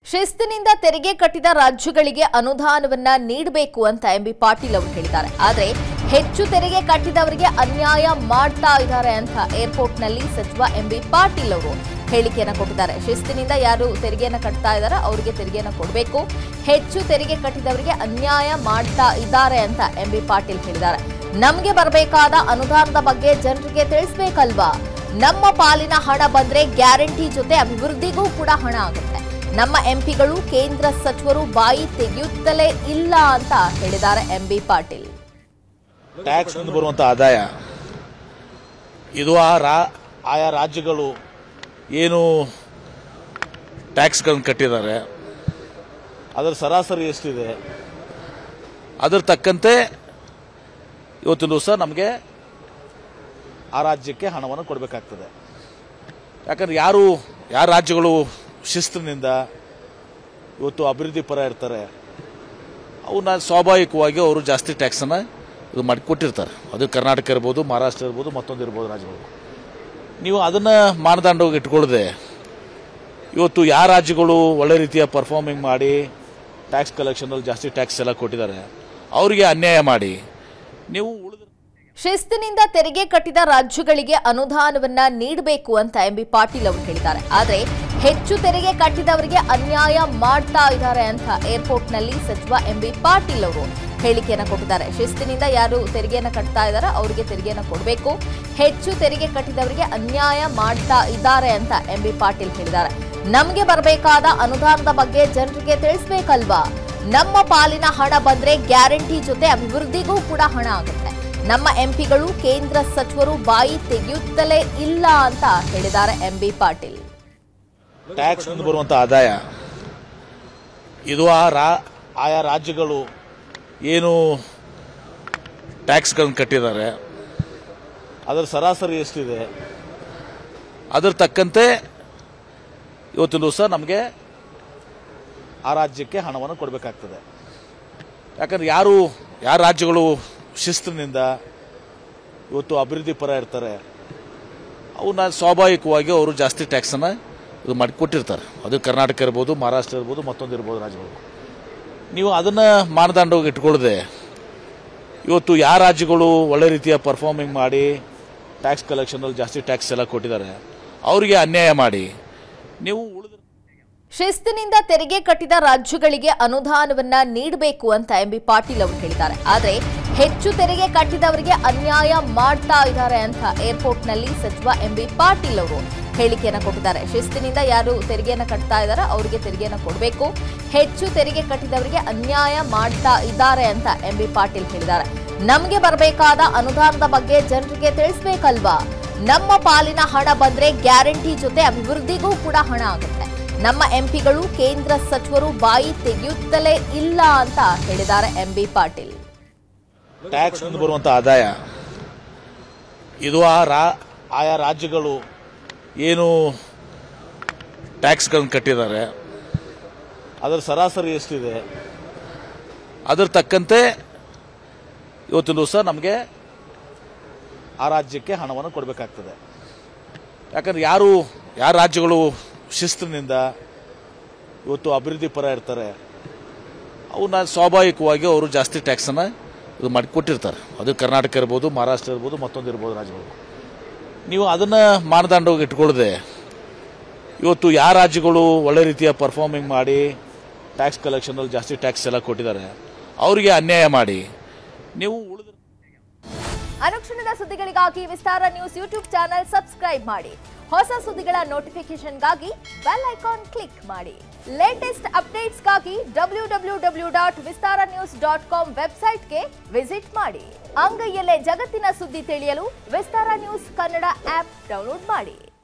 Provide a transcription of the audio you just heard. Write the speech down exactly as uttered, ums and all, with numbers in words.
ಶಿಸ್ತಿನಿಂದ ತೆರಿಗೆ ಕಟ್ಟಿದ ರಾಜ್ಯಗಳಿಗೆ ಅನುದಾನವನ್ನ ನೀಡಬೇಕು ಅಂತ ಎಂಬಿ ಪಾಟೀಲ್ ಅವರು ಹೇಳಿದ್ದಾರೆ. ಆದರೆ ಹೆಚ್ಚು ತೆರಿಗೆ ಕಟ್ಟಿದವರಿಗೆ ಅನ್ಯಾಯ ಮಾಡ್ತಾ ಇದ್ದಾರೆ ಅಂತ ಏರ್ಪೋರ್ಟ್ ನಲ್ಲಿ ಸಚಿವ ಎಂಬಿ ಪಾಟೀಲ್ ಅವರು ಹೇಳಿಕೆಯನ್ನು ಕೊಟ್ಟಿದ್ದಾರೆ. ಶಿಸ್ತಿನಿಂದ ಯಾರು ತೆರಿಗೆಯನ್ನು ಕಟ್ತಾ ಇದ್ದಾರೆ ಅವರಿಗೆ ತೆರಿಗೆಯನ್ನು ಕೊಡಬೇಕು, ಹೆಚ್ಚು ತೆರಿಗೆ ಕಟ್ಟಿದವರಿಗೆ ಅನ್ಯಾಯ ಮಾಡ್ತಾ ಇದ್ದಾರೆ ಅಂತ ಎಂಬಿ ಪಾಟೀಲ್ ಹೇಳಿದ್ದಾರೆ. ನಮಗೆ ಬರಬೇಕಾದ ಅನುದಾನದ ಬಗ್ಗೆ ಜನರಿಗೆ ತಿಳಿಸಬೇಕಲ್ವಾ? ನಮ್ಮ ಪಾಲಿನ ಹಣ ಬಂದ್ರೆ ಗ್ಯಾರಂಟಿ ಜೊತೆ ಅಭಿವೃದ್ಧಿಗೂ ಕೂಡ ಹಣ ಆಗುತ್ತೆ. ನಮ್ಮ ಎಂಪಿಗಳು ಕೇಂದ್ರ ಸಚಿವರು ಬಾಯಿ ತೆಗೆಯುತ್ತಲೇ ಇಲ್ಲ ಅಂತ ಹೇಳಿದ್ದಾರೆ ಎಂಬಿ ಪಾಟೀಲ್. ಟ್ಯಾಕ್ಸ್ ನಿಂದ ಬರುವಂತ ಆದಾಯ ಇದು ಆಯಾ ರಾಜ್ಯಗಳು ಏನು ಟ್ಯಾಕ್ಸ್ಗಳನ್ನು ಕಟ್ಟಿದ್ದಾರೆ ಅದರ ಸರಾಸರಿ ಎಷ್ಟಿದೆ ಅದರ ತಕ್ಕಂತೆ ಇವತ್ತಿನ ದಿವಸ ನಮಗೆ ಆ ರಾಜ್ಯಕ್ಕೆ ಹಣವನ್ನು ಕೊಡಬೇಕಾಗ್ತದೆ. ಯಾಕಂದ್ರೆ ಯಾರು ಯಾರ ರಾಜ್ಯಗಳು ಶಿಸ್ತಿನಿಂದ ಇವತ್ತು ಅಭಿವೃದ್ಧಿ ಪರ ಇರ್ತಾರೆ ಅವನ್ನ ಸ್ವಾಭಾವಿಕವಾಗಿ ಅವರು ಜಾಸ್ತಿ ಟ್ಯಾಕ್ಸನ್ನು ಇದು ಮಾಡಿ ಕೊಟ್ಟಿರ್ತಾರೆ. ಅದು ಕರ್ನಾಟಕ ಇರ್ಬೋದು, ಮಹಾರಾಷ್ಟ್ರ ಇರ್ಬೋದು, ಮತ್ತೊಂದು ಇರ್ಬೋದು ರಾಜ್ಯಗಳು. ನೀವು ಅದನ್ನು ಮಾನದಂಡವಾಗಿ ಇಟ್ಕೊಳ್ಳದೆ ಇವತ್ತು ಯಾವ ರಾಜ್ಯಗಳು ಒಳ್ಳೆ ರೀತಿಯ ಪರ್ಫಾರ್ಮಿಂಗ್ ಮಾಡಿ ಟ್ಯಾಕ್ಸ್ ಕಲೆಕ್ಷನಲ್ಲಿ ಜಾಸ್ತಿ ಟ್ಯಾಕ್ಸ್ ಎಲ್ಲ ಕೊಟ್ಟಿದ್ದಾರೆ ಅವರಿಗೆ ಅನ್ಯಾಯ ಮಾಡಿ ನೀವು ಉಳಿದ ಶಿಸ್ತಿನಿಂದ ತೆರಿಗೆ ಕಟ್ಟಿದ ರಾಜ್ಯಗಳಿಗೆ ಅನುದಾನವನ್ನ ನೀಡಬೇಕು ಅಂತ ಎಂಬಿ ಪಾಟೀಲ್ ಅವರು ಹೇಳಿದ್ದಾರೆ. ಆದರೆ ಹೆಚ್ಚು ತೆರಿಗೆ ಕಟ್ಟಿದವರಿಗೆ ಅನ್ಯಾಯ ಮಾಡ್ತಾ ಇದ್ದಾರೆ ಅಂತ ಏರ್ಪೋರ್ಟ್ ನಲ್ಲಿ ಸಚಿವ ಎಂಬಿ ಪಾಟೀಲ್ ಅವರು ಹೇಳಿಕೆಯನ್ನು ಕೊಟ್ಟಿದ್ದಾರೆ. ಶಿಸ್ತಿನಿಂದ ಯಾರು ತೆರಿಗೆಯನ್ನು ಕಟ್ತಾ ಇದ್ದಾರೆ ಅವರಿಗೆ ತೆರಿಗೆಯನ್ನು ಕೊಡಬೇಕು, ಹೆಚ್ಚು ತೆರಿಗೆ ಕಟ್ಟಿದವರಿಗೆ ಅನ್ಯಾಯ ಮಾಡ್ತಾ ಇದ್ದಾರೆ ಅಂತ ಎಂಬಿ ಪಾಟೀಲ್ ಹೇಳಿದ್ದಾರೆ. ನಮಗೆ ಬರಬೇಕಾದ ಅನುದಾನದ ಬಗ್ಗೆ ಜನರಿಗೆ ತಿಳಿಸಬೇಕಲ್ವಾ? ನಮ್ಮ ಪಾಲಿನ ಹಣ ಬಂದ್ರೆ ಗ್ಯಾರಂಟಿ ಜೊತೆ ಅಭಿವೃದ್ಧಿಗೂ ಕೂಡ ಹಣ ಆಗುತ್ತೆ. ನಮ್ಮ ಎಂಪಿಗಳು ಕೇಂದ್ರ ಸಚಿವರು ಬಾಯಿ ತೆಗೆಯುತ್ತಲೇ ಇಲ್ಲ ಅಂತ ಹೇಳಿದ್ದಾರೆ ಎಂಬಿ ಪಾಟೀಲ್. ಟ್ಯಾಕ್ಸ್ ನಿಂದ ಬರುವಂತ ಆದಾಯ ಇದು ಆಯಾ ರಾಜ್ಯಗಳು ಏನು ಟ್ಯಾಕ್ಸ್ಗಳನ್ನು ಕಟ್ಟಿದ್ದಾರೆ ಅದರ ಸರಾಸರಿ ಎಷ್ಟಿದೆ ಅದರ ತಕ್ಕಂತೆ ಇವತ್ತಿನ ದಿವಸ ನಮಗೆ ಆ ರಾಜ್ಯಕ್ಕೆ ಹಣವನ್ನು ಕೊಡಬೇಕಾಗ್ತದೆ. ಯಾಕಂದ್ರೆ ಯಾರು ಯಾರ ರಾಜ್ಯಗಳು ಶಿಸ್ತಿನಿಂದ ಇವತ್ತು ಅಭಿವೃದ್ಧಿ ಪರ ಇರ್ತಾರೆ ಅವನ್ನ ಸ್ವಾಭಾವಿಕವಾಗಿ ಅವರು ಜಾಸ್ತಿ ಟ್ಯಾಕ್ಸನ್ನು ಇದು ಮಾಡಿ ಕೊಟ್ಟಿರ್ತಾರೆ. ಅದು ಕರ್ನಾಟಕ ಇರ್ಬೋದು, ಮಹಾರಾಷ್ಟ್ರ ಇರ್ಬೋದು, ಮತ್ತೊಂದು ಇರ್ಬೋದು ರಾಜ್ಯಗಳು. ನೀವು ಅದನ್ನು ಮಾನದಂಡವಾಗಿ ಇಟ್ಕೊಳ್ಳದೆ ಇವತ್ತು ಯಾವ ರಾಜ್ಯಗಳು ಒಳ್ಳೆ ರೀತಿಯ ಪರ್ಫಾರ್ಮಿಂಗ್ ಮಾಡಿ ಟ್ಯಾಕ್ಸ್ ಕಲೆಕ್ಷನಲ್ಲಿ ಜಾಸ್ತಿ ಟ್ಯಾಕ್ಸ್ ಎಲ್ಲ ಕೊಟ್ಟಿದ್ದಾರೆ ಅವರಿಗೆ ಅನ್ಯಾಯ ಮಾಡಿ ನೀವು ಉಳಿದ ಶಿಸ್ತಿನಿಂದ ತೆರಿಗೆ ಕಟ್ಟಿದ ರಾಜ್ಯಗಳಿಗೆ ಅನುದಾನವನ್ನ ನೀಡಬೇಕು ಅಂತ ಎಂಬಿ ಪಾಟೀಲ್ ಅವರು ಹೇಳಿದ್ದಾರೆ. ಆದರೆ ಹೆಚ್ಚು ತೆರಿಗೆ ಕಟ್ಟಿದವರಿಗೆ ಅನ್ಯಾಯ ಮಾಡ್ತಾ ಇದ್ದಾರೆ ಅಂತ ಏರ್ಪೋರ್ಟ್ ನಲ್ಲಿ ಸಚಿವ ಎಂಬಿ ಪಾಟೀಲ್ ಅವರು ಹೇಳಿಕೆಯನ್ನು ಕೊಟ್ಟಿದ್ದಾರೆ. ಶಿಸ್ತಿನಿಂದ ಯಾರು ತೆರಿಗೆಯನ್ನು ಕಟ್ತಾ ಇದ್ದಾರೆ ಅವರಿಗೆ ತೆರಿಗೆಯನ್ನು ಕೊಡಬೇಕು, ಹೆಚ್ಚು ತೆರಿಗೆ ಕಟ್ಟಿದವರಿಗೆ ಅನ್ಯಾಯ ಮಾಡ್ತಾ ಇದ್ದಾರೆ ಅಂತ ಎಂಬಿ ಪಾಟೀಲ್ ಹೇಳಿದ್ದಾರೆ. ನಮಗೆ ಬರಬೇಕಾದ ಅನುದಾನದ ಬಗ್ಗೆ ಜನರಿಗೆ ತಿಳಿಸಬೇಕಲ್ವಾ? ನಮ್ಮ ಪಾಲಿನ ಹಣ ಬಂದ್ರೆ ಗ್ಯಾರಂಟಿ ಜೊತೆ ಅಭಿವೃದ್ಧಿಗೂ ಕೂಡ ಹಣ ಆಗುತ್ತೆ. ನಮ್ಮ ಎಂಪಿಗಳು ಕೇಂದ್ರ ಸಚಿವರು ಬಾಯಿ ತೆಗೆಯುತ್ತಲೇ ಇಲ್ಲ ಅಂತ ಹೇಳಿದ್ದಾರೆ ಎಂಬಿ ಪಾಟೀಲ್. ಟ್ಯಾಕ್ಸ್ ನಿಂದ ಬರುವಂತ ಆದಾಯ ಇದು ಆಯಾ ರಾಜ್ಯಗಳು ಏನು ಟ್ಯಾಕ್ಸ್ಗಳನ್ನು ಕಟ್ಟಿದ್ದಾರೆ ಅದರ ಸರಾಸರಿ ಎಷ್ಟಿದೆ ಅದರ ತಕ್ಕಂತೆ ಇವತ್ತಿನ ದಿವಸ ನಮಗೆ ಆ ರಾಜ್ಯಕ್ಕೆ ಹಣವನ್ನು ಕೊಡಬೇಕಾಗ್ತದೆ. ಯಾಕಂದ್ರೆ ಯಾರು ಯಾರ ರಾಜ್ಯಗಳು ಶಿಸ್ತಿನಿಂದ ಇವತ್ತು ಅಭಿವೃದ್ಧಿ ಪರ ಇರ್ತಾರೆ ಅವನ್ನ ಸ್ವಾಭಾವಿಕವಾಗಿ ಅವರು ಜಾಸ್ತಿ ಟ್ಯಾಕ್ಸನ್ನು ಇದು ಮಾಡಿ ಕೊಟ್ಟಿರ್ತಾರೆ. ಅದು ಕರ್ನಾಟಕ ಇರ್ಬೋದು, ಮಹಾರಾಷ್ಟ್ರ ಇರ್ಬೋದು, ಮತ್ತೊಂದು ಇರ್ಬೋದು ರಾಜ್ಯಗಳು. ನೀವು ಅದನ್ನು ಮಾನದಂಡವಾಗಿ ಇಟ್ಕೊಳ್ಳದೆ ಇವತ್ತು ಯಾವ ರಾಜ್ಯಗಳು ಒಳ್ಳೆ ರೀತಿಯ ಪರ್ಫಾರ್ಮಿಂಗ್ ಮಾಡಿ ಟ್ಯಾಕ್ಸ್ ಕಲೆಕ್ಷನಲ್ಲಿ ಜಾಸ್ತಿ ಟ್ಯಾಕ್ಸ್ ಎಲ್ಲ ಕೊಟ್ಟಿದ್ದಾರೆ ಅವರಿಗೆ ಅನ್ಯಾಯ ಮಾಡಿ ನೀವು ಉಳಿದ ಅನುಕ್ಷಣದ ಸುದ್ದಿಗಳಿಗಾಗಿ Vistara news YouTube channel subscribe ಮಾಡಿ. ಹೊಸ ಸುದ್ದಿಗಳ ನೋಟಿಫಿಕೇಶನ್ಗಾಗಿ ಬೆಲ್ ಐಕಾನ್ ಕ್ಲಿಕ್ ಮಾಡಿ. ಲೇಟೆಸ್ಟ್ ಅಪ್ಡೇಟ್ಸ್ಗಾಗಿ W W W dot Vistara news dot com ವೆಬ್ಸೈಟ್ಗೆ ವಿಸಿಟ್ ಮಾಡಿ. ಅಂಗೈಯಲ್ಲೇ ಜಗತ್ತಿನ ಸುದ್ದಿ ತಿಳಿಯಲು Vistara news Kannada app download ಮಾಡಿ.